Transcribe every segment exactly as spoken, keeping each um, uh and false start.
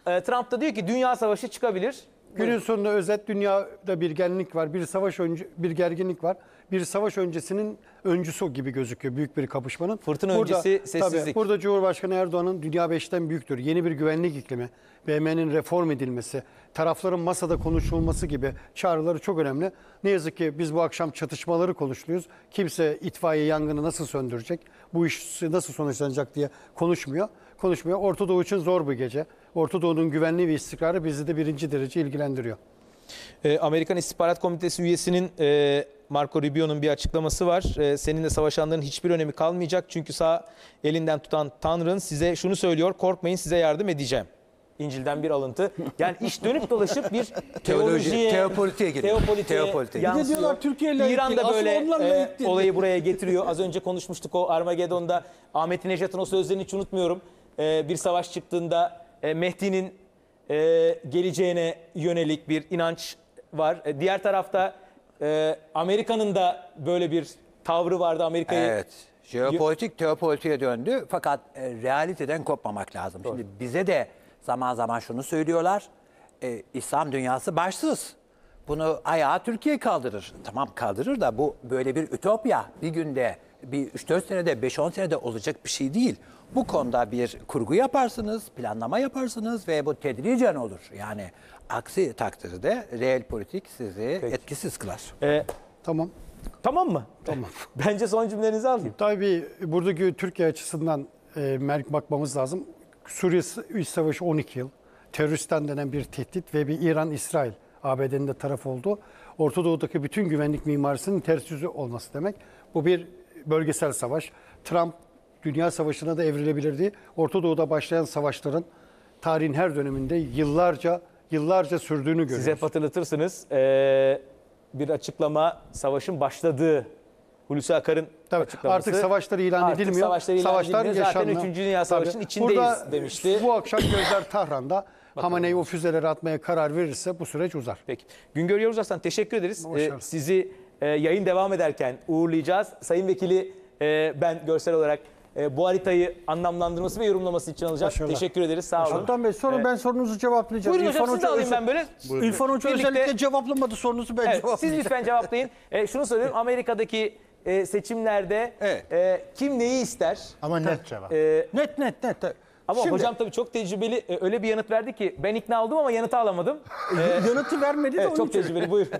Ee, Trump da diyor ki dünya savaşı çıkabilir. Günün sonunda özet dünyada bir gerginlik var, bir savaş önce bir gerginlik var. Bir savaş öncesinin öncüsü gibi gözüküyor büyük bir kapışmanın. Fırtına öncesi sessizlik. Tabii, burada Cumhurbaşkanı Erdoğan'ın dünya beşten büyüktür. Yeni bir güvenlik iklimi, B M'nin reform edilmesi, tarafların masada konuşulması gibi çağrıları çok önemli. Ne yazık ki biz bu akşam çatışmaları konuşuyoruz. Kimse itfaiye yangını nasıl söndürecek, bu iş nasıl sonuçlanacak diye konuşmuyor. Konuşmuyor. Orta Doğu için zor bir gece. Orta Doğu'nun güvenliği ve istikrarı bizi de birinci derece ilgilendiriyor. Ee, Amerikan İstihbarat Komitesi üyesinin e, Marco Rubio'nun bir açıklaması var. E, seninle savaşanların hiçbir önemi kalmayacak. Çünkü sağ elinden tutan Tanrı'nın size şunu söylüyor. Korkmayın, size yardım edeceğim. İncil'den bir alıntı. Yani iş dönüp dolaşıp bir teolojiye, teopolitiğe giriyor. Teopolitiğe Teopolitiğe. yansıyor. Bir de diyorlar Türkiye layık İran değil. da böyle Asıl onlar e, layık değil. olayı buraya getiriyor. Az önce konuşmuştuk o Armageddon'da. Ahmet Necat'ın o sözlerini hiç unutmuyorum. E, bir savaş çıktığında e, Mehdi'nin e, geleceğine yönelik bir inanç var. E, diğer tarafta e, Amerika'nın da böyle bir tavrı vardı. Amerika'yı Evet. Jeopolitik teopolitiğe döndü. Fakat e, realiteden kopmamak lazım. Doğru. Şimdi bize de zaman zaman şunu söylüyorlar. E, İslam dünyası başsız. Bunu ayağa Türkiye kaldırır. Tamam kaldırır da bu böyle bir ütopya. Bir günde, bir üç dört senede, beş on senede olacak bir şey değil. Bu konuda bir kurgu yaparsınız, planlama yaparsınız ve bu tedricen olur. Yani aksi takdirde reel politik sizi Peki. etkisiz kılar. E, Tamam. tamam mı? Tamam. Bence son cümlenizi alayım. Tabii buradaki Türkiye açısından e, bakmamız lazım. Suriye İç Savaşı on iki yıl. Teröristten denen bir tehdit ve bir İran-İsrail A B D'nin de taraf olduğu Orta Doğu'daki bütün güvenlik mimarisinin ters yüzü olması demek. Bu bir bölgesel savaş. Trump dünya savaşına da evrilebilirdi. Orta Doğu'da başlayan savaşların tarihin her döneminde yıllarca yıllarca sürdüğünü görüyoruz. Size hatırlatırsınız. Ee, bir açıklama savaşın başladığı Hulusi Akar'ın Tabii, açıklaması. artık savşlar ilan Artık edilmiyor. Savaşlar ilan Savaşlar edilmiyor. Zaten yaşanmıyor. üçüncü Dünya Savaşı'nın Tabii. içindeyiz Burada, demişti. Bu akşam gözler Tahran'da. Hamane'yi o füzeleri atmaya karar verirse bu süreç uzar. Peki. Güngör Yavuz Arslan teşekkür ederiz. Ee, Başarılı. sizi e, yayın devam ederken uğurlayacağız. Sayın Vekili e, ben görsel olarak e, bu haritayı anlamlandırması ve yorumlaması için alacağım. Başarılı. Teşekkür ederiz. Sağ olun. Sultan Bey sonra Evet. ben sorunuzu cevaplayacağım. Buyurun hocam, siz de alayım ben böyle. İrfan Hoca Birlikte- özellikle cevaplamadı sorunuzu ben Evet, siz cevaplayacağım. lütfen cevaplayın. E, şunu söyleyeyim. Amerika'daki e, seçimlerde Evet. e, kim neyi ister? Ama net cevap. E, Net net net. ama Şimdi, hocam tabii çok tecrübeli. E, öyle bir yanıt verdi ki ben ikna oldum ama yanıtı alamadım. yanıtı vermedi de Evet, onun çok için. tecrübeli. Buyurun.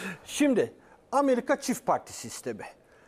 Şimdi Amerika çift parti sistemi.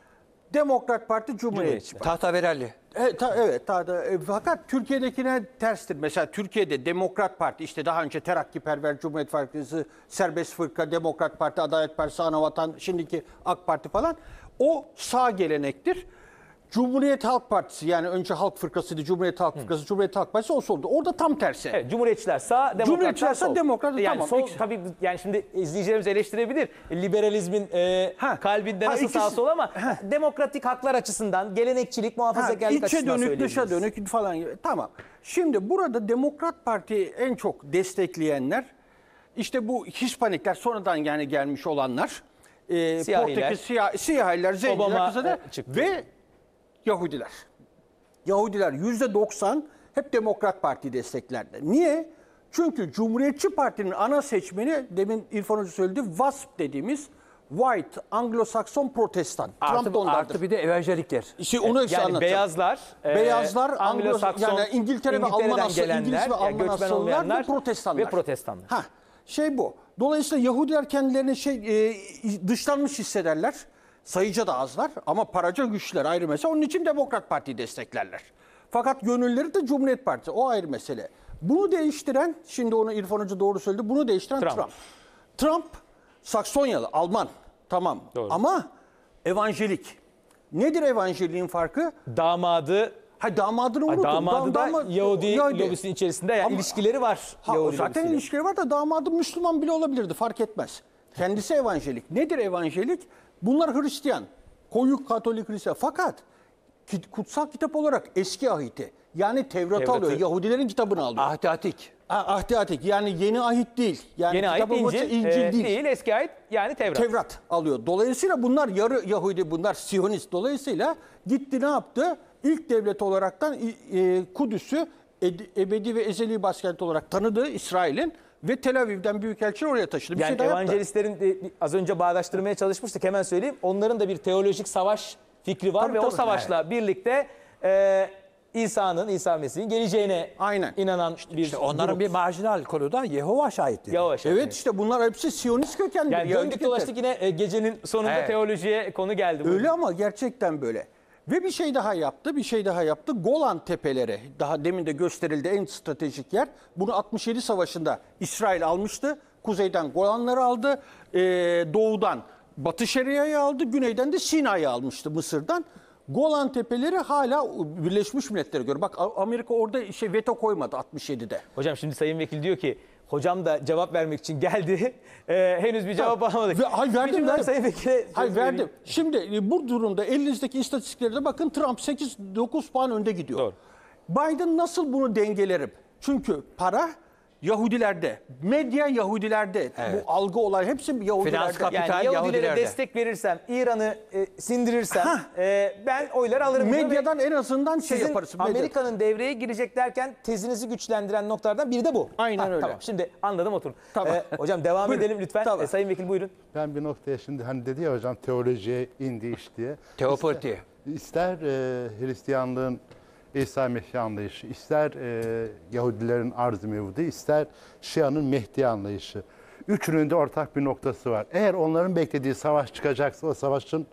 Demokrat Parti, Cumhuriyetçi Cumhuriyetçi Parti. Tahtaverelli. E, ta, evet, ta, da, e, fakat Türkiye'dekine terstir. Mesela Türkiye'de Demokrat Parti, işte daha önce Terakkiperver, Cumhuriyet Partisi, Serbest Fırka, Demokrat Parti, Adalet Partisi, Anavatan, şimdiki AK Parti falan, o sağ gelenektir. Cumhuriyet Halk Partisi, yani önce Halk Fırkası'ydı, Cumhuriyet Halk Fırkası, Cumhuriyet Halk Partisi, o soldu. Orada tam tersi. Evet, Cumhuriyetçiler sağ, demokratlar Cumhuriyetçiler sağ, sol. demokratlar yani tamam. Sol, İkisi- tabii yani şimdi izleyicilerimiz eleştirebilir. Liberalizmin e, Ha. kalbinde Ha, nasıl ikisi- sağ sol ama demokratik haklar açısından, gelenekçilik, Ha, muhafazakarlık içe açısından dönük, dışa söyleyebiliriz. dönük falan gibi. Tamam. Şimdi burada Demokrat Parti'yi en çok destekleyenler, işte bu Hispanikler, sonradan yani gelmiş olanlar, e, Siyahiler. Portekiz siyah, siyahiler, zenciler, Obama, kısaca, e, çıktı. ve Yahudiler. Yahudiler yüzde doksan hep Demokrat Parti desteklerdi. Niye? Çünkü Cumhuriyetçi Parti'nin ana seçmeni, demin İrfan Hoca söyledi, W A S P dediğimiz White, Anglo-Sakson Protestan. Trump Artı, da onlardır. artı bir de evangelikler. İşte onu işte Yani anlatacağım. beyazlar, e, Beyazlar, Anglo, Anglo-Sakson, yani İngiltere ve Alman İngiltere'den asıllı, İngiliz gelenler, ve yani Alman göçmen asıllılar olmayanlar ve protestanlar. ve protestanlar. Ha, şey bu. Dolayısıyla Yahudiler kendilerini şey e, dışlanmış hissederler. Sayıca da azlar ama paraca güçler, ayrı mesele. Onun için Demokrat Parti'yi desteklerler. Fakat gönülleri de Cumhuriyet Partisi. O ayrı mesele. Bunu değiştiren, şimdi onu İrfan Hoca doğru söyledi, bunu değiştiren Trump. Trump. Trump, Saksonyalı, Alman. Tamam. Doğru. Ama evanjelik. Nedir evanjeliğin farkı? Damadı, Ha, damadını Ay, unutun. damadı da Dam- Yahudi, Yahudi. lobisinin içerisinde yani Ama- ilişkileri var. Ha, o Yahudi zaten lobisiyle. ilişkileri var da damadı Müslüman bile olabilirdi, fark etmez. Kendisi evanjelik. Nedir evanjelik? Bunlar Hristiyan. Koyu Katolik Hristiyan. Fakat ki- kutsal kitap olarak eski ahiti. Yani Tevrat'ı Tevrat'ı. alıyor. Yahudilerin kitabını alıyor. Ahdi Atik. Ah, Ahdi Atik. Yani yeni ahit değil. Yani Yeni ait kitabın başı İncil, İncil e, değil. değil, eski ait yani Tevrat. Tevrat alıyor. Dolayısıyla bunlar yarı Yahudi, bunlar Siyonist. Dolayısıyla gitti ne yaptı? İlk devlet olaraktan e, Kudüs'ü ed- ebedi ve ezeli başkent olarak tanıdığı İsrail'in ve Tel Aviv'den büyükelçi oraya taşıdı. Bir Yani şey daha yaptı. evangelistlerin de, az önce bağdaştırmaya çalışmıştık, hemen söyleyeyim. Onların da bir teolojik savaş fikri var Tabii, ve o tabii. savaşla birlikte e, İsa'nın, İsa Mesih'in geleceğine Aynen. inanan bir İşte onların grup. bir marjinal konu da Yehova şahitleri. Yavaş. Evet, işte bunlar hepsi Siyonist kökenli. Yani Yahudi döndük kökenli. dolaştık yine e, gecenin sonunda Evet. teolojiye konu geldi. Öyle ama gerçekten böyle. Ve bir şey daha yaptı, bir şey daha yaptı. Golan Tepeleri, daha demin de gösterildi, en stratejik yer. Bunu altmış yedi Savaşı'nda İsrail almıştı. Kuzeyden Golanları aldı, ee, doğudan Batı Şeria'yı aldı, güneyden de Sina'yı almıştı Mısır'dan. Golan Tepeleri hala Birleşmiş Milletler'e göre. Bak Amerika orada şey veto koymadı altmış yedide. Hocam şimdi Sayın Vekil diyor ki hocam da cevap vermek için geldi. Ee, henüz bir cevap alamadık. Ve, hayır verdim, Bizim verdim. Sayın Vekil'e söz Hayır vereyim. verdim. Şimdi e, bu durumda elinizdeki istatistiklere de bakın, Trump sekiz dokuz puan önde gidiyor. Doğru. Biden nasıl bunu dengelerim? Çünkü para Yahudilerde, medya Yahudilerde, bu algı olay hepsi Yahudilerde. Finans kapital- Yani İthal Yahudilere Yahudilerde. destek verirsem, İran'ı e, sindirirsem e, ben oyları alırım. diyor ve Medyadan en azından şey sizin yaparız. Medya- Amerika'nın devreye girecek derken tezinizi güçlendiren noktalardan biri de bu. Aynen öyle. Tamam, şimdi anladım, oturun. Tamam. Ee, hocam devam Buyurun. edelim lütfen. Tamam. Ee, Sayın Vekil buyurun. Ben bir noktaya şimdi hani dedi ya hocam teolojiye indi iş diye. Teopoliti. İster, ister e, Hristiyanlığın İsa Mesih anlayışı, ister e, Yahudilerin arz-ı mevudi, ister Şia'nın Mehdi anlayışı. Üçünün de ortak bir noktası var. Eğer onların beklediği savaş çıkacaksa o savaşın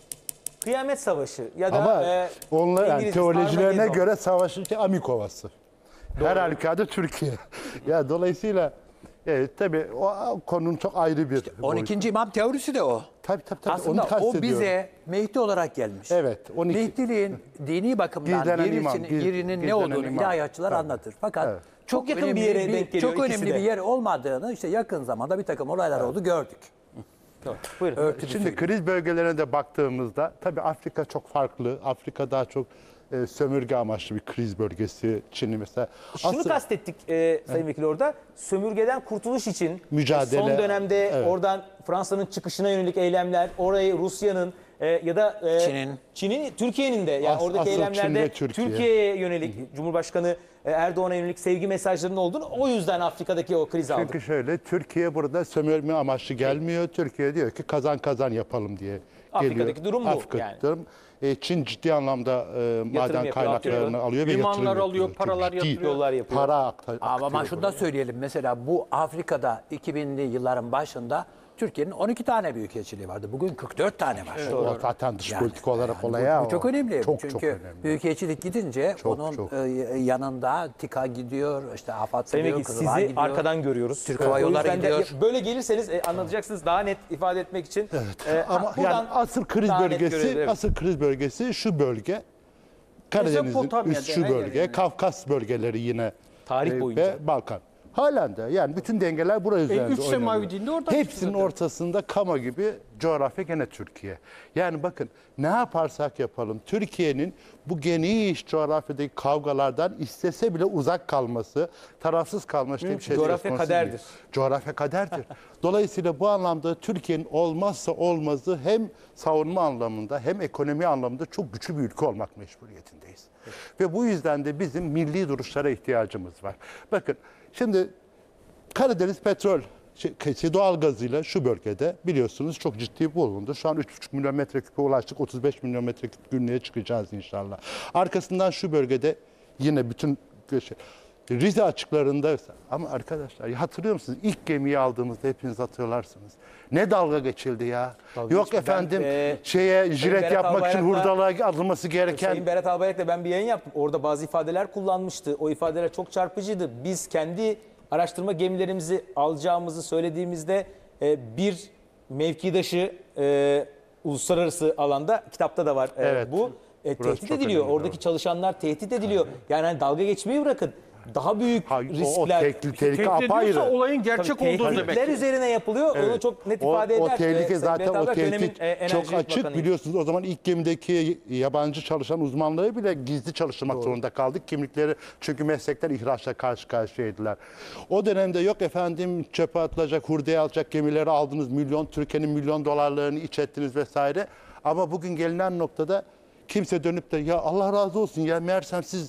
Kıyamet Savaşı ya da ama e, onlar yani İngiliz teolojilerine Armageddon. göre savaşın ki Amikovası. Her halükarda Türkiye. ya dolayısıyla evet tabii o konunun çok ayrı bir on boyutu. ikinci imam teorisi de o. Tabii tabii tabii Aslında onu o kastediyorum. bize Mehdi olarak gelmiş. Evet, on iki. Mehdiliğin dini bakımdan Gizlenen yerisinin, imam, giz- yerinin ne gizlenen olduğunu imam. ilahiyatçılar Tabii. anlatır. Fakat Evet. Çok yakın önemli bir yere denk geliyor Çok ikisi önemli de. bir yer olmadığını işte yakın zamanda bir takım olaylar oldu gördük. Tamam, buyurun. Örtülü Şimdi figür. kriz bölgelerine de baktığımızda tabii Afrika çok farklı. Afrika daha çok e, sömürge amaçlı bir kriz bölgesi. Çin'i mesela. Şunu Asıl- kastettik e, Sayın Vekil orada. Sömürgeden kurtuluş için Mücadele. son dönemde Evet. oradan Fransa'nın çıkışına yönelik eylemler, orayı Rusya'nın e, ya da e, Çin'in. Çin'in, Türkiye'nin de yani As- oradaki asıl eylemlerde Çin'de Türkiye. Türkiye'ye yönelik Cumhurbaşkanı e, Erdoğan'a yönelik sevgi mesajlarının olduğunu, o yüzden Afrika'daki o krizi aldık. Çünkü şöyle Türkiye burada sömürme amaçlı gelmiyor. Türkiye diyor ki kazan kazan yapalım diye Afrika'daki geliyor. durum bu Afrika'daki yani. durum. E, Çin ciddi anlamda e, maden yapıyor, kaynaklarını atıyor. alıyor ve Limanlar yatırım alıyor, yapıyor. Çok paralar ciddi yatırıyor. Yollar yapıyor. Para aktar, Ama aktarıyor şunu buraya. da söyleyelim. Mesela bu Afrika'da iki binli yılların başında Türkiye'nin on iki tane büyükelçiliği vardı. Bugün kırk dört tane var. O zaten dış Yani, politik olarak yani olaya bu, bu çok o. önemli. Çok Çünkü çok önemli. büyükelçilik gidince Çok, onun çok. e, yanında TİKA gidiyor, işte AFAD Sayın gidiyor, Vekil Kızılay sizi gidiyor. arkadan görüyoruz. Türk Hava O Yolları yüzden de gidiyor. böyle gelirseniz e, anlatacaksınız daha net ifade etmek için. Evet. Ama yani asıl kriz bölgesi, asıl kriz bölgesi şu bölge. Karadeniz'in Mezopotamya'da, üst şu her bölge, yerinde. Kafkas bölgeleri yine Tarih e, boyunca. ve Balkan. Halen de yani bütün dengeler buraya üzerinde üç oynanıyor. semavi dinde oradan Hepsinin çıkıyor. ortasında Kama gibi coğrafya gene Türkiye. Yani bakın ne yaparsak yapalım Türkiye'nin bu geniş coğrafyadaki kavgalardan istese bile uzak kalması, tarafsız kalması diye bir şey söz Coğrafya konusu kaderdir. değil. Coğrafya kaderdir. Dolayısıyla bu anlamda Türkiye'nin olmazsa olmazı hem savunma anlamında hem ekonomi anlamında çok güçlü bir ülke olmak mecburiyetindeyiz. Ve bu yüzden de bizim milli duruşlara ihtiyacımız var. Bakın şimdi Karadeniz petrol şey, doğal gazıyla şu bölgede biliyorsunuz çok ciddi bulundu. Şu an üç buçuk milyon metreküpe ulaştık. otuz beş milyon metreküp günlüğe çıkacağız inşallah. Arkasından şu bölgede yine bütün şey, Rize açıklarında ama arkadaşlar hatırlıyor musunuz? İlk gemiyi aldığımızda hepiniz hatırlarsınız. Ne dalga geçildi ya. Yok geçti. efendim Ben, e, şeye jilet Berat yapmak için Albayrak'la- hurdalığa alınması gereken Sayın Berat Albayrak'la ben bir yayın yaptım. Orada bazı ifadeler kullanmıştı. O ifadeler çok çarpıcıydı. Biz kendi araştırma gemilerimizi alacağımızı söylediğimizde e, bir mevkidaşı e, uluslararası alanda kitapta da var e, Evet. bu. E, Burası tehdit çok ediliyor. önemli, Oradaki doğru. çalışanlar tehdit ediliyor. Yani hani dalga geçmeyi bırakın. Daha büyük Ha, o- o riskler. tehdit- tehlike Tehdit apayrı. ediyorsa olayın gerçek Tabii olduğu tehditler demek. üzerine yapılıyor. Onu Evet. çok net O- ifade o, eder. tehlike E, Sayın zaten Berat o Albayrak tehdit dönemin, e, Enerji çok açık Bakanıydı. biliyorsunuz. O zaman ilk gemideki yabancı çalışan uzmanları bile gizli çalıştırmak zorunda kaldık. Kimlikleri çünkü meslekler ihraçla karşı karşıyaydılar. O dönemde yok efendim çöpe atılacak, hurdaya alacak gemileri aldınız. Milyon Türkiye'nin milyon dolarlarını iç ettiniz vesaire. Ama bugün gelinen noktada kimse dönüp de ya Allah razı olsun ya meğersem siz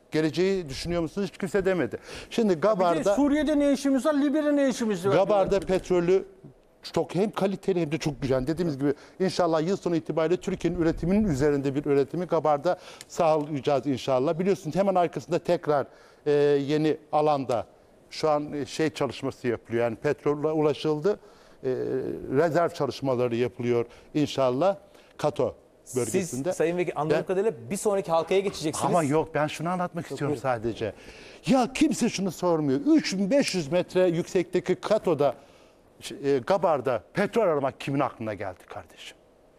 Geleceği düşünüyor musunuz? Hiç kimse demedi. Şimdi Bir de Gabar'da Suriye'de ne işimiz var, Libya'da ne işimiz var? Gabar'da petrolü çok hem kaliteli hem de çok güzel. Dediğimiz gibi inşallah yıl sonu itibariyle Türkiye'nin üretiminin üzerinde bir üretimi Gabar'da sağlayacağız inşallah. Biliyorsunuz hemen arkasında tekrar e, yeni alanda şu an e, şey çalışması yapılıyor. Yani petrolle ulaşıldı. E, rezerv çalışmaları yapılıyor inşallah Kato bölgesinde. Siz Sayın Vekil anladığım Ben- kadarıyla bir sonraki halkaya geçeceksiniz. Ama yok, ben şunu anlatmak istiyorum sadece. Ya kimse şunu sormuyor. üç bin beş yüz metre yüksekteki Kato'da, e, Gabar'da petrol aramak kimin aklına geldi kardeşim?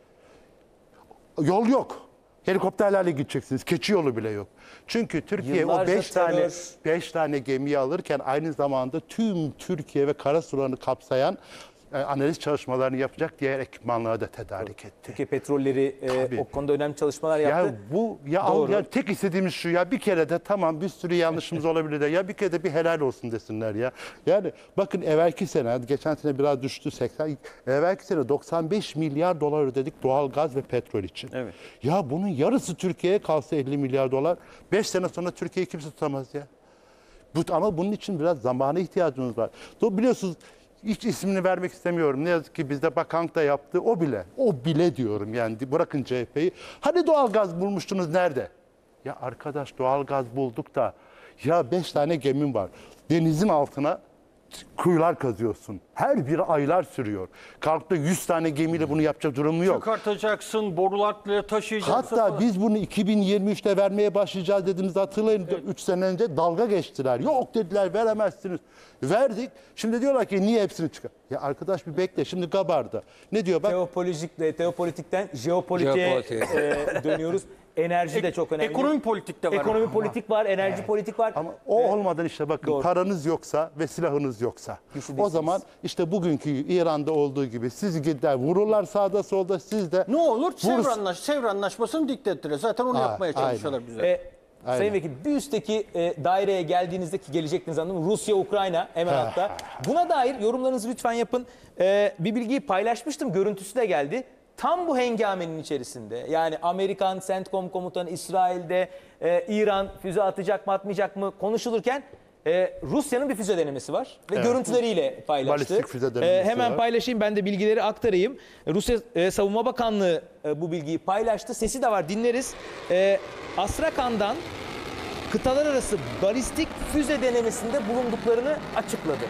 Yol yok. Helikopterlerle gideceksiniz. Keçi yolu bile yok. Çünkü Türkiye Yıllarca o beş tane terör. beş tane gemiyi alırken aynı zamanda tüm Türkiye ve karasularını kapsayan e, analiz çalışmalarını yapacak diğer ekipmanları da tedarik etti. Türkiye Petrolleri e, Tabii. o konuda önemli çalışmalar Ya yaptı. bu ya, al, Doğru. ya tek istediğimiz şu, ya bir kere de tamam bir sürü yanlışımız olabilir de ya bir kere de bir helal olsun desinler ya. Yani bakın evvelki sene, geçen sene biraz düştü seksen, evvelki sene doksan beş milyar dolar ödedik doğal gaz ve petrol için. Evet. Ya bunun yarısı Türkiye'ye kalsa elli milyar dolar, beş sene sonra Türkiye'yi kimse tutamaz ya. Bu, ama bunun için biraz zamana ihtiyacımız var. Do biliyorsunuz, hiç ismini vermek istemiyorum. Ne yazık ki bizde bakanlık da yaptı. O bile, o bile diyorum yani, bırakın C H P'yi. Hani doğalgaz bulmuştunuz, nerede? Ya arkadaş, doğalgaz bulduk da ya beş tane gemin var. Denizin altına kuyular kazıyorsun. Her biri aylar sürüyor. Kalkıp da yüz tane gemiyle bunu yapacak durumu yok. Çıkartacaksın, borularla taşıyacaksın. Hatta falan. biz bunu iki bin yirmi üçte vermeye başlayacağız dediğimizde hatırlayın. üç sene önce dalga geçtiler. Yok dediler, veremezsiniz. Verdik. Şimdi diyorlar ki niye hepsini çıkar? Ya arkadaş bir bekle. Şimdi Gabar'da. Ne diyor bak? Teopolitik, teopolitikten jeopolitiğe Jeopolitiğe. e, dönüyoruz. Enerji de çok önemli. Ekonomi politik de var. Ekonomi ama. politik var, enerji politik var. Ama o olmadan işte bakın, Doğru. paranız yoksa ve silahınız yoksa. Güçlü O değilsiniz. zaman işte bugünkü İran'da olduğu gibi siz gider vururlar sağda solda, siz de Ne olur? Sevr, Vurursun. anlaş, Sevr Anlaşması'nı dikte ettiler. Zaten onu Ha, yapmaya çalışıyorlar bize. E, Aynen. Sayın Vekil, bir üstteki e, daireye geldiğinizde, ki gelecektiniz anladım. Rusya, Ukrayna hemen hatta. Buna dair yorumlarınızı lütfen yapın. E, bir bilgiyi paylaşmıştım, görüntüsü de geldi. Tam bu hengamenin içerisinde, yani Amerikan CENTCOM komutanı İsrail'de, e, İran füze atacak mı atmayacak mı konuşulurken e, Rusya'nın bir füze denemesi var ve Evet. görüntüleriyle paylaştı. Balistik füze denemesi hemen var. paylaşayım, ben de bilgileri aktarayım. Rusya e, Savunma Bakanlığı e, bu bilgiyi paylaştı. Sesi de var, dinleriz. E, Astrakan'dan kıtalar arası balistik füze denemesinde bulunduklarını açıkladı.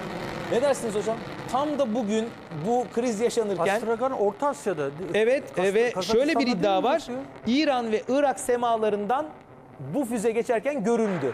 Ne dersiniz hocam? Tam da bugün bu kriz yaşanırken... Astragan Orta Asya'da. Evet Kas- ve Kazakistan'da şöyle bir değil iddia mi var. Rusya? İran ve Irak semalarından bu füze geçerken göründü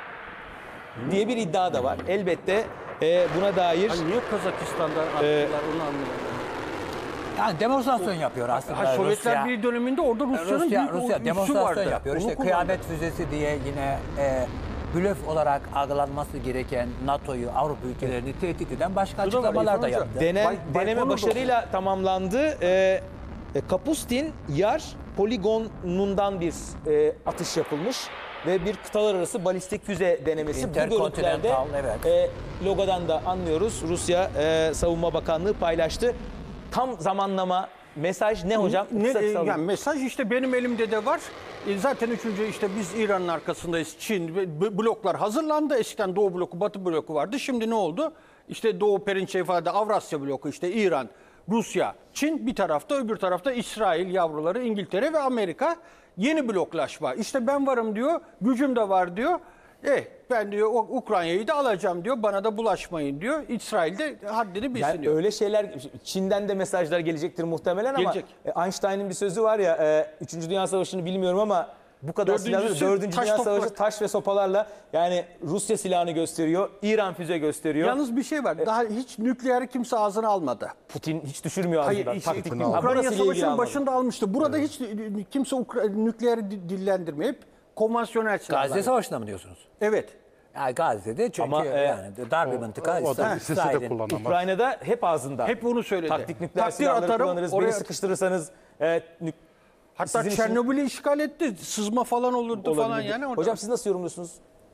diye bir iddia da var. Elbette e, buna dair... Hani niye Kazakistan'dan attılar Ee, onu anlamadım. Yani demonstrasyon yapıyor aslında Ha, Sovyetler Rusya. Birliği döneminde orada Rusya'nın Rusya, büyük Rusya üssü demonstrasyon vardı. yapıyor. Onu İşte kullandı. kıyamet füzesi diye yine e, blöf olarak algılanması gereken NATO'yu, Avrupa ülkelerini tehdit eden başka Bu da var, açıklamalar da İrfan yaptı. Hoca. Denen, Bay- deneme Baykonur da- başarıyla tamamlandı. Ee, e, Kapustin Yar poligonundan bir e, atış yapılmış ve bir kıtalar arası balistik füze denemesi. Bu görüntülerde Intercontinental, evet. e, logodan da anlıyoruz. Rusya e, Savunma Bakanlığı paylaştı. Tam zamanlama mesaj ne hocam? Ne, Kısa e, kısa alayım. yani mesaj işte benim elimde de var. E, zaten üçüncü işte biz İran'ın arkasındayız. Çin ve b- bloklar hazırlandı. Eskiden Doğu bloku, Batı bloku vardı. Şimdi ne oldu? İşte Doğu Perinçek ifade Avrasya bloku, işte İran, Rusya, Çin bir tarafta, öbür tarafta İsrail yavruları, İngiltere ve Amerika. Yeni bloklaşma. İşte ben varım diyor, gücüm de var diyor. Eh ben diyor o- Ukrayna'yı da alacağım diyor. Bana da bulaşmayın diyor. İsrail de haddini bilsin Yani diyor. öyle şeyler, Çin'den de mesajlar gelecektir muhtemelen ama Gelecek. e, Einstein'ın bir sözü var ya, e, Üçüncü Dünya Savaşı'nı bilmiyorum ama bu kadar silahlı, Dördüncüsü Dördüncü taş Dünya toprak. Savaşı taş ve sopalarla, yani Rusya silahını gösteriyor, İran füze gösteriyor. Yalnız bir şey var. Daha hiç nükleeri kimse ağzına almadı. Putin hiç düşürmüyor Hayır, ağzından. işte, Taktik aldı. bilmiyor. Ha, Ukrayna burasıyla ilgili Savaşı'nın almadı. başında almıştı. Burada hiç kimse Ukra- nükleeri di- dillendirmiyor. Hep konvansiyonel silahlar. Gazze Savaşı'nda mı diyorsunuz? Evet. Yani Gazze'de çünkü Ama, e, yani darbe mıntıka O da sesi de İsrail'in. kullanamaz. Ukrayna'da hep ağzında. Hep bunu söyledi. Taktik nükleer Takdir silahları atarım, kullanırız. oraya- Beni sıkıştırırsanız e, nük- Hatta sizin için- Çernobil'i işgal etti. Sızma falan olurdu olabilir. falan yani. Orada. Hocam siz nasıl yorumluyorsunuz?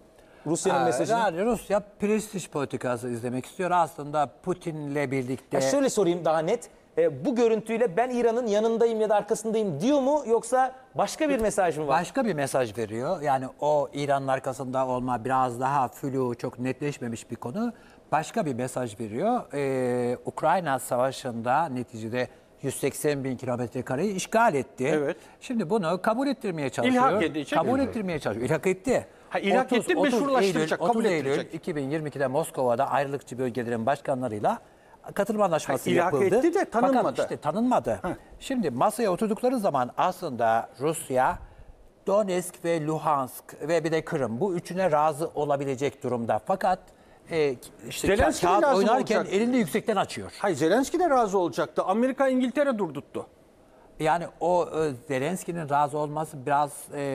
Rusya'nın Aa, mesajını? Yani Rusya prestij politikası izlemek istiyor. Aslında Putin'le birlikte... Ya şöyle sorayım daha net. E, bu görüntüyle ben İran'ın yanındayım ya da arkasındayım diyor mu, yoksa başka bir mesaj mı var? Başka bir mesaj veriyor. Yani o İran'ın arkasında olma biraz daha flu, çok netleşmemiş bir konu. Başka bir mesaj veriyor. Ee, Ukrayna Savaşı'nda neticede yüz seksen bin kilometre kareyi işgal etti. Evet. Şimdi bunu kabul ettirmeye çalışıyor. İlhak edecek. Kabul Evet. ettirmeye çalışıyor. İlhak etti. Ha, ilhak etti, meşrulaştıracak, Eylül, kabul otuz Eylül ettirecek. iki bin yirmi ikide Moskova'da ayrılıkçı bölgelerin başkanlarıyla katılma anlaşması Ha, ilhak yapıldı. etti de tanınmadı. Fakat işte tanınmadı. Şimdi masaya oturdukları zaman aslında Rusya Donetsk ve Luhansk ve bir de Kırım, bu üçüne razı olabilecek durumda. Fakat e, işte ka- Zelenski de kağıt lazım oynarken olacak. elini yüksekten açıyor. Hayır, Zelenski de razı olacaktı. Amerika İngiltere durdurttu. Yani o e, Zelenski'nin razı olması biraz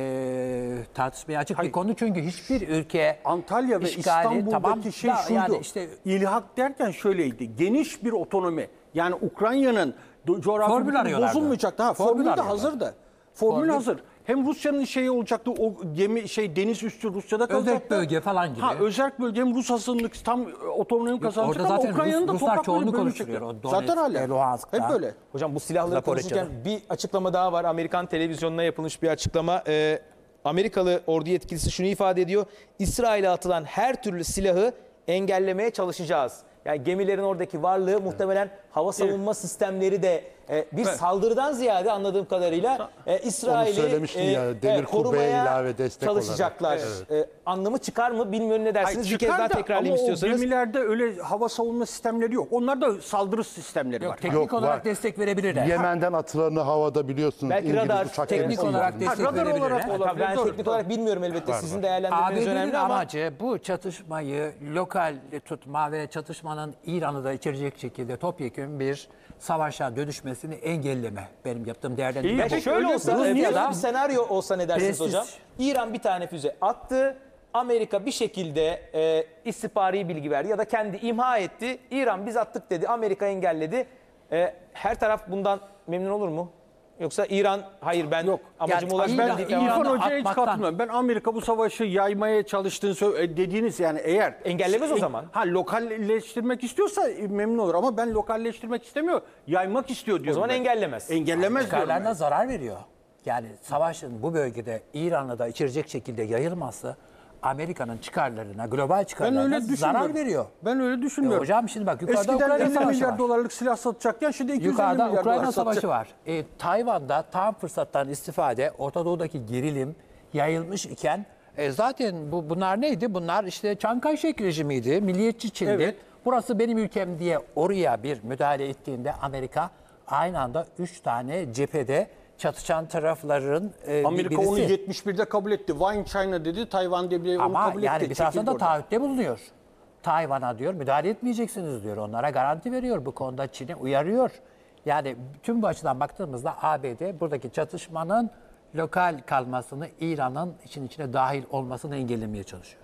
e, tartışmaya açık Hayır. bir konu. Çünkü hiçbir ülke Antalya ve işgali, İstanbul'daki tamam şey da şuydu. yani işte İlhak derken şöyleydi. Geniş bir otonomi. Yani Ukrayna'nın do- coğrafi Formül bütünlüğü arıyorlardı. bozulmayacak. Ha, Formül formül de arıyorlar. hazırdı. Formül, Formül- hazır. Hem Rusya'nın şeyi olacaktı, o gemi şey deniz üstü Rusya'da kalacaktı. bölge falan gibi. Ha, özel bölge hem Rus azınlık tam otonomi kazanacak orada ama zaten Ukrayna'nın da Rus- Ruslar toprakları çoğunluk bölünecek. oluşturuyor o Donetsk Zaten hala. ve Luhansk'ta. Hep böyle. Hocam bu silahları Rapor konuşurken edeceğim. bir açıklama daha var. Amerikan televizyonuna yapılmış bir açıklama. Ee, Amerikalı ordu yetkilisi şunu ifade ediyor. İsrail'e atılan her türlü silahı engellemeye çalışacağız. Yani gemilerin oradaki varlığı muhtemelen hava savunma sistemleri de e, bir saldırıdan ziyade anladığım kadarıyla e, İsrail'i söylemiştin ya, demir kubbeye korumaya ilave destek çalışacaklar. E, anlamı çıkar mı bilmiyorum, ne dersiniz? Hayır, bir kez daha çıkar da tekrarlayayım ama istiyorsanız. o gemilerde öyle hava savunma sistemleri yok. Onlarda saldırı sistemleri yok, var. teknik Yok, olarak var. destek verebilirler. Yemen'den atılanı havada biliyorsunuz. Belki İngiliz radar, uçak teknik gemisi olarak yürüdü. destek Ha, radar verebilirler. olarak Ha, olabilir. Tabii ben doğru, teknik doğru. olarak bilmiyorum elbette. Sizin değerlendirmeniz A B D'nin önemli ama amacı bu çatışmayı lokal tutma ve çatışmanın İran'ı da içerecek şekilde topyekun bir savaşa dönüşmesini engelleme. Benim yaptığım değerlendirme Peki bu. şöyle olsa, Rusya'da böyle bir senaryo olsa ne dersiniz prestij. hocam? İran bir tane füze attı. Amerika bir şekilde e, istihbari bilgi verdi ya da kendi imha etti. İran biz attık dedi. Amerika engelledi. E, her taraf bundan memnun olur mu? Yoksa İran hayır ben Yok. amacım Yani ulaşmadı İran- deyip İran- devam- İrfan Hoca'ya hiç atmaktan- katılmıyorum. Ben Amerika bu savaşı yaymaya çalıştığını sö- e, dediğiniz yani eğer... Engellemez o zaman. Ha, lokalleştirmek istiyorsa e, memnun olur ama ben lokalleştirmek istemiyor. Yaymak istiyor diyorum. O zaman ben. engellemez. Engellemez diyorum. çıkarlarına ben. zarar veriyor. Yani savaşın bu bölgede İran'la da içerecek şekilde yayılması Amerika'nın çıkarlarına, global Ben çıkarlarına öyle düşünmüyorum. zarar veriyor. Ben öyle düşünmüyorum. E hocam şimdi bak yukarıda Eskiden Ukrayna elli savaşı milyar var. dolarlık silah satacakken şimdi iki yüz elli Yukarıda milyar Ukrayna dolar Savaşı satacak. var. E, Tayvan'da tam fırsattan istifade, Orta Doğu'daki gerilim yayılmış iken e, zaten bu bunlar neydi? Bunlar işte Chiang Kai-shek rejimiydi, milliyetçi Çin'di. Evet. Burası benim ülkem diye oraya bir müdahale ettiğinde Amerika aynı anda üç tane cephede çatışan tarafların e, Amerika birisi. onu yetmiş birde kabul etti. Wine China dedi, Tayvan diye bir onu Ama kabul yani etti. bir taraftan da çekildi oradan. taahhütte bulunuyor. Tayvan'a diyor müdahale etmeyeceksiniz diyor. Onlara garanti veriyor. Bu konuda Çin'i uyarıyor. Yani tüm bu açıdan baktığımızda A B D buradaki çatışmanın lokal kalmasını, İran'ın için içine dahil olmasını engellemeye çalışıyor.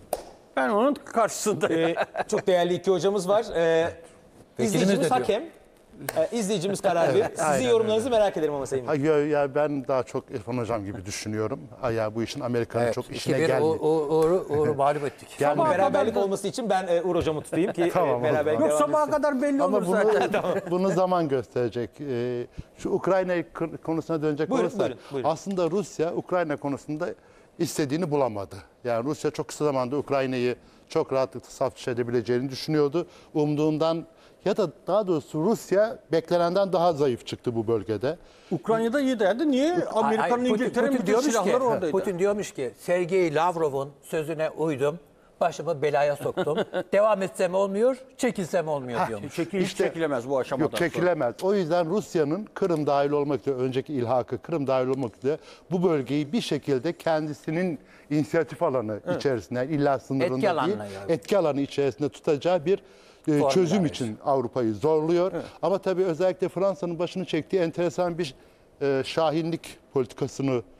Ben onun karşısındayım. E, çok değerli iki hocamız var. E, de izleyicimiz diyor. hakem. E, izleyicimiz karar verir. Sizin yorumlarınızı merak ederim ama Sayın Ha, ya, ya ben daha çok İrfan Hocam gibi düşünüyorum. Ha, ya bu işin Amerika'nın çok işine İki bir geldi. Uğur- Uğur'u Uğur'u mağlup ettik. Gel- Ama Gelmedi. beraberlik olması için ben e, Uğur hocamı tutayım ki Tamam, e, beraberlik olur. Yok devam sabaha etsin. kadar belli Ama olur bunu, zaten. bunu zaman gösterecek. Ee, şu Ukrayna kı- konusuna dönecek Buyurun, olursak, buyurun, buyurun. aslında Rusya Ukrayna konusunda istediğini bulamadı. Yani Rusya çok kısa zamanda Ukrayna'yı çok rahatlıkla saf dışı edebileceğini düşünüyordu. Umduğundan ya da daha doğrusu Rusya beklenenden daha zayıf çıktı bu bölgede. Ukrayna'da iyi derdi. Niye? Amerika'nın, Hayır, Putin- İngiltere'nin Putin bütün diyormuş silahları ki, oradaydı. Putin diyormuş ki Sergey Lavrov'un sözüne uydum. Başımı belaya soktum. Devam etsem olmuyor, çekilsem olmuyor diyormuş. Çekil, hiç İşte- çekilemez bu aşamadan Yok çekilemez. O yüzden Rusya'nın Kırım dahil olmak üzere, önceki ilhakı Kırım dahil olmak üzere bu bölgeyi bir şekilde kendisinin inisiyatif alanı içerisinde, illa sınırında Etki alanına değil, yani. etki alanı içerisinde tutacağı bir e, çözüm arayışı. için Avrupa'yı zorluyor. Ama tabii özellikle Fransa'nın başını çektiği enteresan bir e, şahinlik politikasını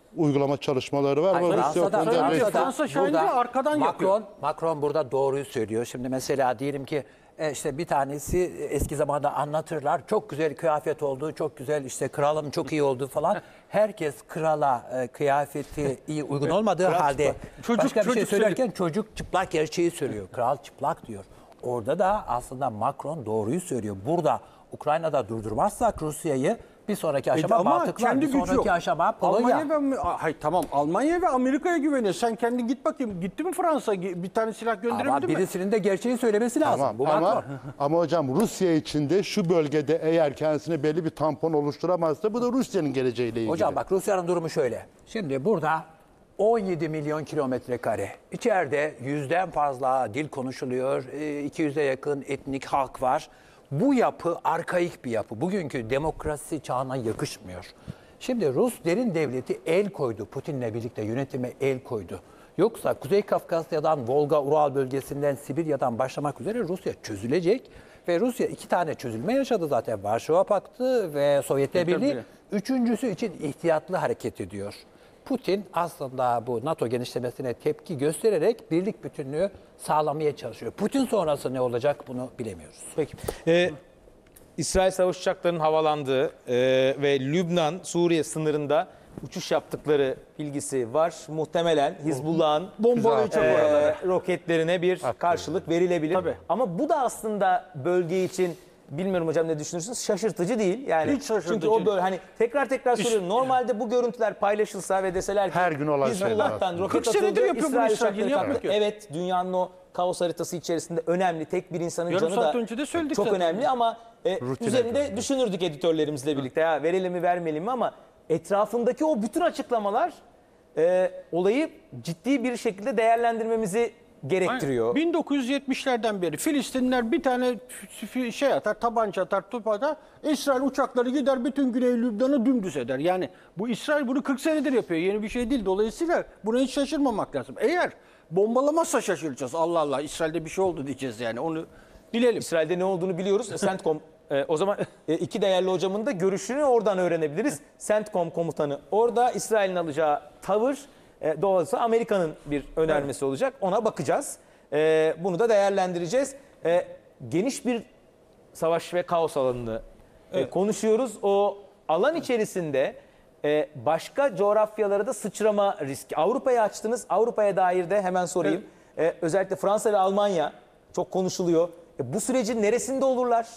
uygulama çalışmaları var. Hayır, Ama Rusya o Fransa'da, konuda Fransa'da- resmi- Fransa şahidi burada arkadan Macron, yapıyor. Macron burada doğruyu söylüyor. Şimdi mesela diyelim ki e, işte bir tanesi eski zamanda anlatırlar. Çok güzel kıyafet oldu, çok güzel işte kralım çok iyi oldu falan. Herkes krala e, kıyafeti iyi uygun olmadığı halde Çocuk- başka bir şey çocuk söylerken çocuk çıplak gerçeği söylüyor. Kral çıplak diyor. Orada da aslında Macron doğruyu söylüyor. Burada Ukrayna'da durdurmazsak Rusya'yı bir sonraki aşama E, ama Baltıklar, kendi bir gücü sonraki yok. aşama Polonya. Almanya ve hayır, tamam Almanya ve Amerika'ya güveniyor. Sen kendin git bakayım. Gitti mi Fransa? Bir tane silah Ama gönderebildi mi? birisinin de gerçeği söylemesi lazım. Tamam, Bu ama, Macron. ama hocam Rusya içinde şu bölgede eğer kendisine belli bir tampon oluşturamazsa bu da Rusya'nın geleceğiyle ilgili. Hocam bak Rusya'nın durumu şöyle. Şimdi burada on yedi milyon kilometre kare. İçeride yüzden fazla dil konuşuluyor. iki yüze yakın etnik halk var. Bu yapı arkaik bir yapı. Bugünkü demokrasi çağına yakışmıyor. Şimdi Rus derin devleti el koydu. Putin'le birlikte yönetime el koydu. Yoksa Kuzey Kafkasya'dan, Volga, Ural bölgesinden, Sibirya'dan başlamak üzere Rusya çözülecek. Ve Rusya iki tane çözülme yaşadı zaten. Varşova Paktı ve Sovyetler Birliği. tabii. Üçüncüsü için ihtiyatlı hareket ediyor. Putin aslında bu NATO genişlemesine tepki göstererek birlik bütünlüğü sağlamaya çalışıyor. Putin sonrası ne olacak bunu bilemiyoruz. Peki. Ee, İsrail savaş uçaklarının havalandığı e, ve Lübnan-Suriye sınırında uçuş yaptıkları bilgisi var. Muhtemelen Hizbullah'ın Bombalayacak e, oraları. roketlerine bir karşılık verilebilir. Tabii. Ama bu da aslında bölge için bilmiyorum hocam ne düşünürsünüz? Şaşırtıcı değil. Yani Hiç şaşırtıcı çünkü o değil. böyle hani tekrar tekrar söylüyorum. Normalde bu görüntüler paylaşılsa ve deseler ki Her gün olan şeyler Hizbullah'tan aslında. roket kırk senedir atıldı, yapıyor bunu İsrail İsrail, uçakları yeni kalktı. yapmıyor. Evet, dünyanın o kaos haritası içerisinde önemli tek bir insanın Yarım canı saat da önce de söyledik çok zaten. önemli ama e, Rutine üzerinde göre. düşünürdük editörlerimizle birlikte ya verelim mi vermeyelim mi ama etrafındaki o bütün açıklamalar e, olayı ciddi bir şekilde değerlendirmemizi gerektiriyor. bin dokuz yüz yetmişlerden beri Filistinliler bir tane f- f- şey atar, tabanca atar, top atar. İsrail uçakları gider bütün Güney Lübnan'ı dümdüz eder. Yani bu İsrail bunu kırk senedir yapıyor. Yeni bir şey değil. Dolayısıyla buna hiç şaşırmamak lazım. Eğer bombalamazsa şaşıracağız. Allah Allah İsrail'de bir şey oldu diyeceğiz yani. Onu bilelim. İsrail'de ne olduğunu biliyoruz. CENTCOM e, o zaman e, iki değerli hocamın da görüşünü oradan öğrenebiliriz. CENTCOM komutanı orada İsrail'in alacağı tavır e, doğrusu Amerika'nın bir önermesi olacak. Ona bakacağız. E, bunu da değerlendireceğiz. E, geniş bir savaş ve kaos alanını e, konuşuyoruz. O alan içerisinde e, başka coğrafyalara da sıçrama riski. Avrupa'yı açtınız. Avrupa'ya dair de hemen sorayım. E, özellikle Fransa ve Almanya çok konuşuluyor. E, bu sürecin neresinde olurlar?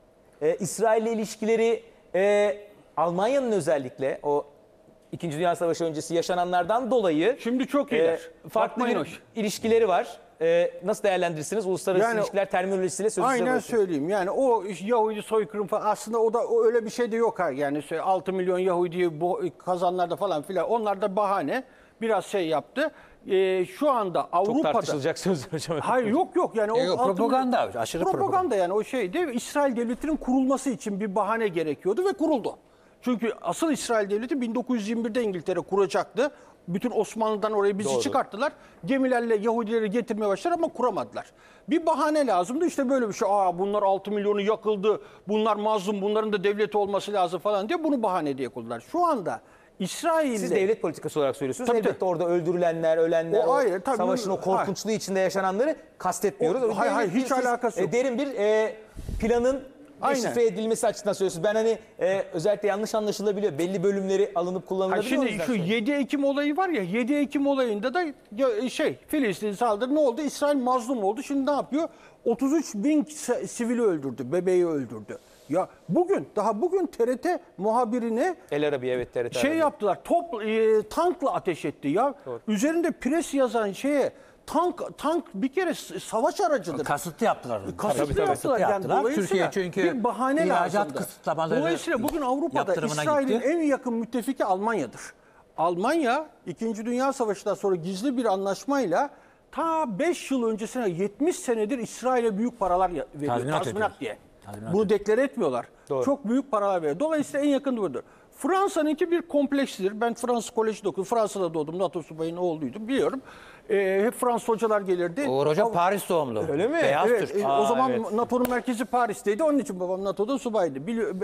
E, İsrail'le ilişkileri e, Almanya'nın özellikle o İkinci Dünya Savaşı öncesi yaşananlardan dolayı Şimdi çok e, iyiler. farklı Bakmayın bir hoş. ilişkileri var. E, nasıl değerlendirirsiniz? Uluslararası Yani- ilişkiler terminolojisiyle sözünüze Aynen bırakıyorum. söyleyeyim. Yani o Yahudi soykırım falan aslında o da o öyle bir şey de yok ha. Yani şey, altı milyon Yahudi'yi bu kazanlarda falan filan onlar da bahane. Biraz şey yaptı. Ee, şu anda Çok Avrupa'da tartışılacak sözler hocam. Hayır yok yok yani o Yok, altı propaganda, milyon- aşırı propaganda propaganda. yani o şeydi. İsrail devletinin kurulması için bir bahane gerekiyordu ve kuruldu. Çünkü asıl İsrail devleti bin dokuz yüz yirmi birde İngiltere kuracaktı. Bütün Osmanlı'dan oraya bizi Doğru. çıkarttılar. Gemilerle Yahudileri getirmeye başladılar ama kuramadılar. Bir bahane lazımdı. İşte böyle bir şey. Aa bunlar altı milyonu yakıldı. Bunlar mazlum. Bunların da devleti olması lazım falan diye bunu bahane diye kullandılar. Şu anda İsrail'de Siz devlet politikası olarak söylüyorsunuz. Tabii, Elbette tabii. orada öldürülenler, ölenler, O o ayrı, tabii. savaşın o korkunçluğu içinde yaşananları kastetmiyoruz. O- O hayır, hayır, devlet hiç bir- siz, alakası yok. e, Derin bir e, planın Aynen. deşifre edilmesi açısından söylüyorsunuz. Ben hani e, özellikle yanlış anlaşılabiliyor. Belli bölümleri alınıp Ha, kullanılabiliyor. o şimdi yüzden şu söylüyorum. yedi Ekim olayı var ya, yedi Ekim olayında da ya- şey Filistin saldırı ne oldu? İsrail mazlum oldu. Şimdi ne yapıyor? otuz üç bin se- sivili öldürdü, bebeği öldürdü. Ya bugün, daha bugün T R T muhabirine El Arabi evet T R T şey Arabi. yaptılar, top e, tankla ateş etti ya. Üzerinde pres yazan şeye tank tank bir kere s- savaş aracıdır. Kasıtlı yaptılar. Kasıtlı Tabii, tabii. yaptılar. Yani yaptılar. dolayısıyla Türkiye çünkü bir bahane ihracat lazımdı. kısıtlamaları Dolayısıyla bugün Avrupa'da yaptırımına İsrail'in gitti. en yakın müttefiki Almanya'dır. Almanya İkinci Dünya Savaşı'ndan sonra gizli bir anlaşmayla ta beş yıl öncesine yetmiş senedir İsrail'e büyük paralar ya- veriyor. Tazminat Tazminat, ediyor. diye. Tazminat Bunu deklare etmiyorlar. Doğru. Çok büyük paralar veriyor. Dolayısıyla en yakın budur. Fransa'nınki bir komplekstir. Ben Fransız Koleji'de okudum. Fransa'da doğdum. NATO subayının oğluydum. Biliyorum. Ee, hep Fransız hocalar gelirdi. Uğur Hoca Av- Paris doğumlu. Öyle mi? Beyaz Evet, Türk. e, Aa, o zaman evet. NATO'nun merkezi Paris'teydi. Onun için babam NATO'da subaydı. Bili- ben-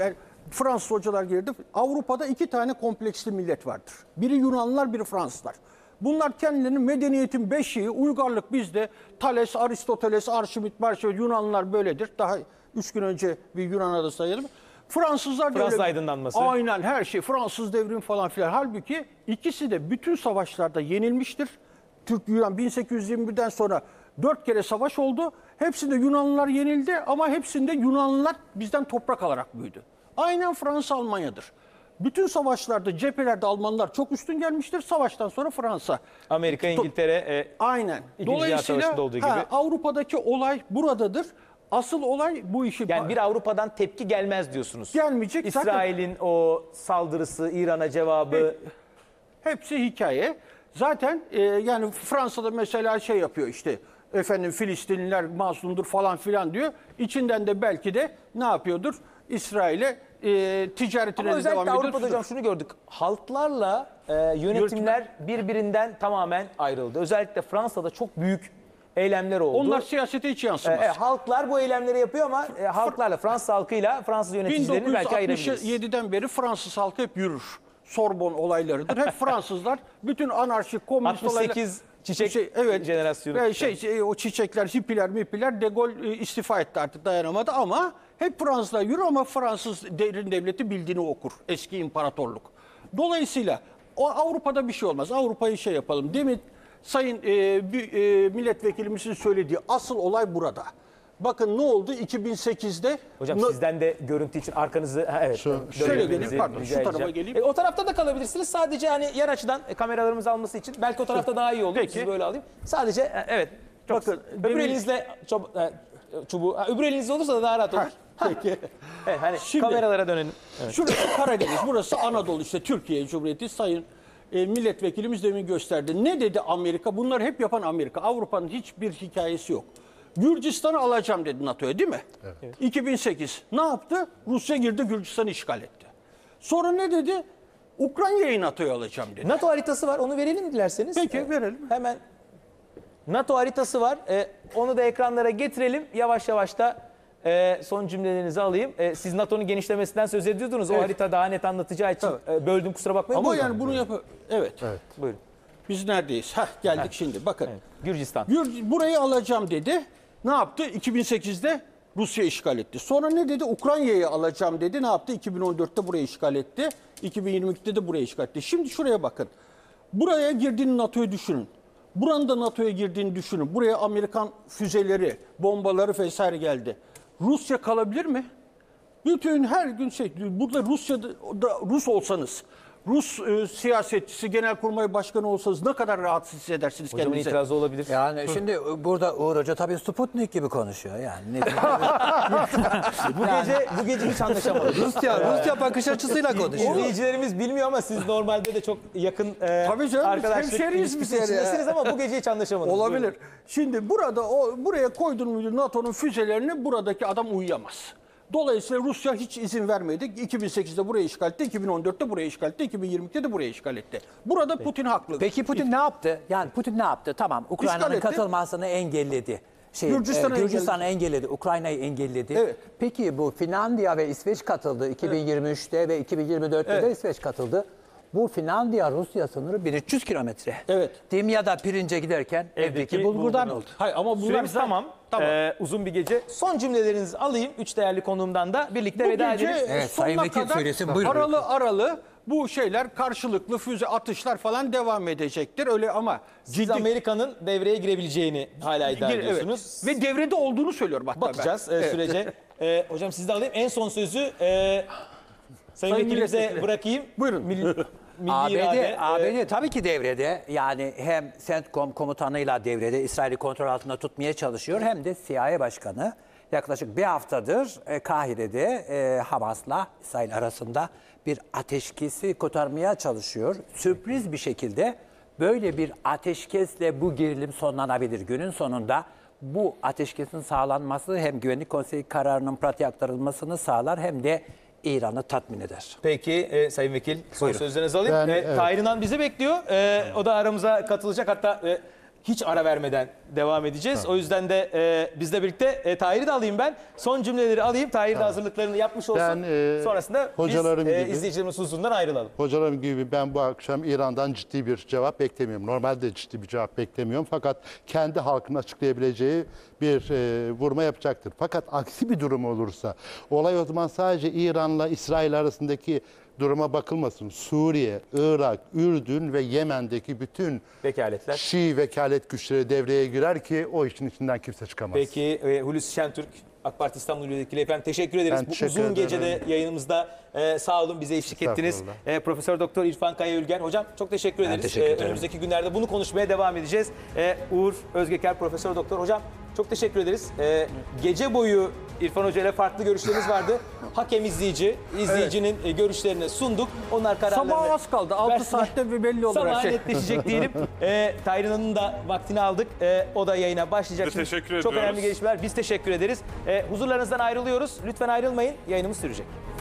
Fransız hocalar girdi. Avrupa'da iki tane kompleksli millet vardır. Biri Yunanlılar, biri Fransızlar. Bunlar kendilerini medeniyetin beşiği, uygarlık bizde. Thales, Aristoteles, Arşimit, Marşimit, Yunanlılar böyledir. Daha üç gün önce bir Yunan adası sayalım. Fransızlar da Fransız öyle. aydınlanması. Aynen her şey. Fransız devrimi falan filan. Halbuki ikisi de bütün savaşlarda yenilmiştir. Türk-Yunan bin sekiz yüz yirmi birden sonra dört kere savaş oldu. Hepsinde Yunanlılar yenildi ama hepsinde Yunanlılar bizden toprak alarak büyüdü. Aynen Fransa, Almanya'dır. Bütün savaşlarda, cephelerde Almanlar çok üstün gelmiştir. Savaştan sonra Fransa. Amerika, İngiltere, e, Aynen. İkinci Dünya Savaşı'nda olduğu gibi. ha, Avrupa'daki olay buradadır. Asıl olay bu işi... yani bir Avrupa'dan tepki gelmez diyorsunuz. Gelmeyecek. Zaten- İsrail'in o saldırısı, İran'a cevabı. Hepsi hikaye. Zaten e, yani Fransa'da mesela şey yapıyor işte efendim Filistinliler mazlumdur falan filan diyor. İçinden de belki de ne yapıyordur? İsrail'e e, ticaretine Ama de devam özellikle ediyor. Avrupa'da hocam şunu gördük. Halklarla e, yönetimler birbirinden tamamen ayrıldı. Özellikle Fransa'da çok büyük eylemler oldu. Onlar siyasete hiç E, yansımaz. e, halklar bu eylemleri yapıyor ama e, halklarla, Fransız halkıyla Fransız yöneticilerini belki ayırabiliriz. bin dokuz yüz altmış yediden beri Fransız halkı hep yürür. Sorbon olaylarıdır. Hep Fransızlar bütün anarşik, komünist altmış sekiz olaylar... çiçek evet, jenerasyonu. Ve şey, şey, o çiçekler, hippiler, mippiler De Gaulle e, istifa etti artık dayanamadı ama hep Fransızlar yürür ama Fransız derin devleti bildiğini okur. Eski imparatorluk. Dolayısıyla o Avrupa'da bir şey olmaz. Avrupa'yı şey yapalım. Demin Sayın e, bir, e, milletvekilimizin söylediği asıl olay burada. Bakın ne oldu iki bin sekizde? Hocam no- sizden de görüntü için arkanızı ha, evet. Şu- dönmenizi şöyle geleyim, pardon, rica şu tarafa edeceğim. geleyim. E, o tarafta da kalabilirsiniz. Sadece hani yan açıdan e, kameralarımız alması için belki o tarafta daha iyi olur. Peki. Sizi böyle alayım. Sadece e, evet. Çok Bakın, öbür demin- elinizle çob- e, çubuğu ha, öbür elinizle olursa da daha rahat olur. Ha, peki. Evet, hani Şimdi- kameralara dönelim. Evet. Şurası Karadeniz, burası Anadolu işte Türkiye Cumhuriyeti. Sayın e, milletvekilimiz demin gösterdi. Ne dedi Amerika? Bunları hep yapan Amerika. Avrupa'nın hiçbir hikayesi yok. Gürcistan'ı alacağım dedi NATO'ya değil mi? Evet. iki bin sekiz. Ne yaptı? Rusya girdi Gürcistan'ı işgal etti. Sonra ne dedi? Ukrayna'yı NATO'ya alacağım dedi. NATO haritası var. Onu verelim dilerseniz. Peki, E, verelim. Hemen NATO haritası var. E, onu da ekranlara getirelim. Yavaş yavaş da e, son cümlelerinizi alayım. E, siz NATO'nun genişlemesinden söz ediyordunuz. O Evet. harita daha net anlatacağı için e, böldüm, kusura bakmayın. Ama Buyurun. yani bunu yap... Evet. Buyurun. Biz neredeyiz? Heh, geldik şimdi. Bakın. Gürcistan. Gür- Burayı alacağım dedi. Ne yaptı? iki bin sekizde Rusya işgal etti. Sonra ne dedi? Ukrayna'yı alacağım dedi. Ne yaptı? iki bin on dörtte burayı işgal etti. iki bin yirmi ikide de burayı işgal etti. Şimdi şuraya bakın. Buraya girdiğini NATO'yu düşünün. Buranın da NATO'ya girdiğini düşünün. Buraya Amerikan füzeleri, bombaları vesaire geldi. Rusya kalabilir mi? Bütün her gün şey, burada Rusya'da da Rus olsanız, Rus e, siyasetçisi, genelkurmay başkanı olsanız ne kadar rahatsız hissedersiniz Hocamın kendinize? itirazı olabilir. Yani şimdi burada Uğur Hoca tabii Sputnik gibi konuşuyor yani. Ne Bu gece bu gece hiç anlaşamadık. Rusya, Rusya bakış açısıyla konuşuyor. İzleyicilerimiz bilmiyor ama siz normalde de çok yakın e, Tabii canım, biz arkadaşlık hemşeriyiz biz ilişkisi yani. içindesiniz ama bu gece hiç anlaşamadınız. Olabilir. Buyurun. Şimdi burada o buraya koydun muydu NATO'nun füzelerini buradaki adam uyuyamaz. Dolayısıyla Rusya hiç izin vermedi. iki bin sekizde burayı işgal etti, iki bin on dörtte burayı işgal etti, iki bin yirmi ikide de burayı işgal etti. Burada Putin haklı. Peki Putin ne yaptı? Yani Putin ne yaptı? Tamam, İşgal Ukrayna'nın etti. katılmasını engelledi. Şey, Gürcistan'ı e, Gürcistan'ı engelledi, Ukrayna'yı engelledi. Evet. Peki bu Finlandiya ve İsveç katıldı iki bin yirmi üçte ve iki bin yirmi dörtte de Evet. İsveç katıldı. Bu Finlandiya-Rusya sınırı bin üç yüz kilometre. Evet. Dimya'da pirince giderken evdeki bulgurdan oldu. Hayır ama bunlar Süremiz zaten- tamam. Tamam. Ee, uzun bir gece. Son cümlelerinizi alayım. Üç değerli konuğumdan da birlikte Bu veda gece edelim. Evet, Sayın sonuna Vekil kadar söylesin, buyurun. aralı aralı bu şeyler karşılıklı füze atışlar falan devam edecektir. Öyle ama Siz ciddi Amerika'nın devreye girebileceğini hala iddia Gir- ediyorsunuz. evet. Ve devrede olduğunu söylüyorum hatta Bakacağız ben. e, Evet. sürece. E, hocam siz de alayım. En son sözü e, Sayın, Sayın Vekilimize Milletvekili. bırakayım. Buyurun. Milli, milli A B D, irade. A B D e, tabii ki devrede. Yani hem CENTCOM komutanıyla devrede İsrail'i kontrol altında tutmaya çalışıyor. Hem de C I A Başkanı yaklaşık bir haftadır e, Kahire'de e, Hamas'la İsrail arasında bir ateşkesi kotarmaya çalışıyor. Sürpriz bir şekilde böyle bir ateşkesle bu gerilim sonlanabilir. Günün sonunda bu ateşkesin sağlanması hem Güvenlik Konseyi kararının pratiğe aktarılmasını sağlar hem de İran'ı tatmin eder. Peki e, Sayın Vekil son sözlerinizi alayım. Ben, E, evet. Tahir İnan bizi bekliyor. E, o da aramıza katılacak. Hatta e, hiç ara vermeden devam edeceğiz. O yüzden de e, bizle birlikte e, Tahir'i de alayım ben. Son cümleleri alayım. Tahir de hazırlıklarını yapmış olsun. Ben, e, Sonrasında biz hocalarım e, gibi- izleyicilerimiz huzusundan ayrılalım. Hocalarım gibi ben bu akşam İran'dan ciddi bir cevap beklemiyorum. Normalde ciddi bir cevap beklemiyorum. Fakat kendi halkına açıklayabileceği bir e, vurma yapacaktır. Fakat aksi bir durum olursa olay o zaman sadece İran'la İsrail arasındaki duruma bakılmasın. Suriye, Irak, Ürdün ve Yemen'deki bütün Vekaletler. Şii vekalet güçleri devreye girer ki o işin içinden kimse çıkamaz. Peki e, Hulusi Şentürk, AK Parti İstanbul Milletvekili efendim teşekkür ederiz. Ben Bu teşekkür uzun ederim. gecede yayınımızda e, sağ olun bize eşlik ettiniz. Estağfurullah. E, Profesör Doktor İrfan Kaya Ülgen hocam çok teşekkür ederiz. teşekkür ederim. Önümüzdeki günlerde bunu konuşmaya devam edeceğiz. E, Uğur Özgeker Profesör Doktor hocam çok teşekkür ederiz. E, gece boyu İrfan Hoca ile farklı görüşlerimiz vardı. Hakem izleyici, izleyicinin e, görüşlerini sunduk. Onlar kararlarını Sabah az kaldı. altı versinler. saatte bir belli olur her Sabah şey. netleşecek diyelim. E, Tahir Hanım'ın da vaktini aldık. E, o da yayına başlayacak. Biz de Şimdi teşekkür Çok ediyoruz. önemli gelişmeler. Biz teşekkür ederiz. E, huzurlarınızdan ayrılıyoruz. Lütfen ayrılmayın. Yayınımız sürecek.